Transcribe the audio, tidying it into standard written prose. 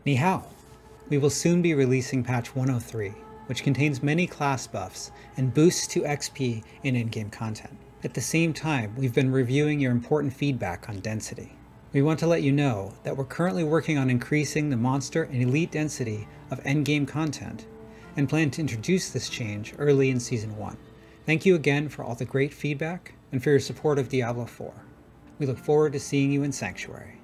Ni hao! We will soon be releasing patch 103, which contains many class buffs and boosts to XP and in-game content. At the same time, we've been reviewing your important feedback on density. We want to let you know that we're currently working on increasing the monster and elite density of endgame content, and plan to introduce this change early in Season 1. Thank you again for all the great feedback and for your support of Diablo 4. We look forward to seeing you in Sanctuary.